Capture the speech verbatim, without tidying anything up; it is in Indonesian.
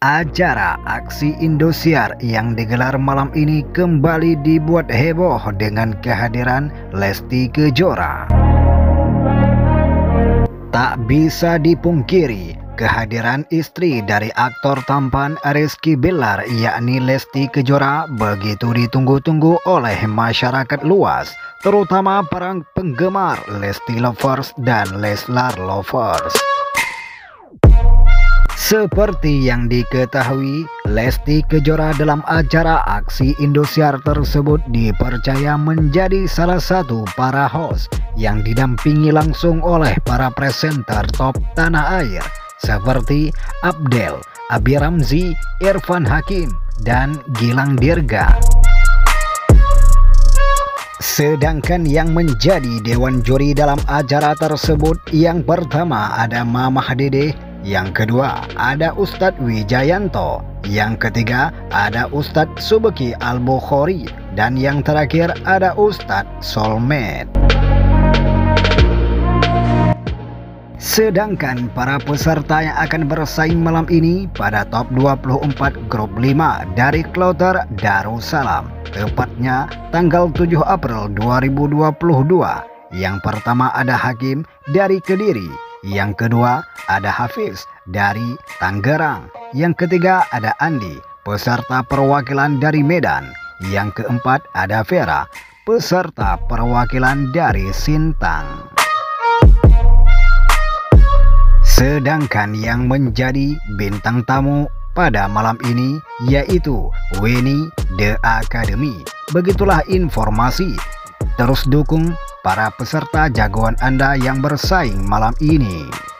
Acara aksi Indosiar yang digelar malam ini kembali dibuat heboh dengan kehadiran Lesti Kejora. Tak bisa dipungkiri, kehadiran istri dari aktor tampan Rizky Bilar yakni Lesti Kejora begitu ditunggu-tunggu oleh masyarakat luas, terutama para penggemar Lesti Lovers dan Leslar Lovers. Seperti yang diketahui, Lesti Kejora dalam acara aksi Indosiar tersebut dipercaya menjadi salah satu para host yang didampingi langsung oleh para presenter top tanah air seperti Abdel, Abi Ramzi, Irfan Hakim, dan Gilang Dirga. Sedangkan yang menjadi dewan juri dalam acara tersebut, yang pertama ada Mamah Dede, yang kedua ada Ustadz Wijayanto, yang ketiga ada Ustadz Subeki Al-Bukhari, dan yang terakhir ada Ustadz Solmed. Sedangkan para peserta yang akan bersaing malam ini pada top dua puluh empat grup lima dari Kloter Darussalam, tepatnya tanggal tujuh April dua ribu dua puluh dua. Yang pertama ada Hakim dari Kediri, yang kedua ada Hafiz dari Tangerang, yang ketiga ada Andi, peserta perwakilan dari Medan, yang keempat ada Vera, peserta perwakilan dari Sintang. Sedangkan yang menjadi bintang tamu pada malam ini yaitu Weni The Academy. Begitulah informasi. Terus dukung para peserta jagoan Anda yang bersaing malam ini.